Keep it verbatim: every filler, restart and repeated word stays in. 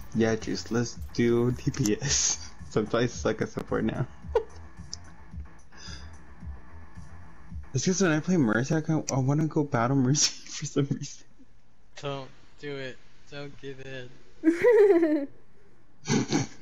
Yeah, Juice, let's do D P S. Sometimes suck at support now. It's because when I play Mercy, I, I want to go battle Mercy for some reason. Don't do it. Don't give in.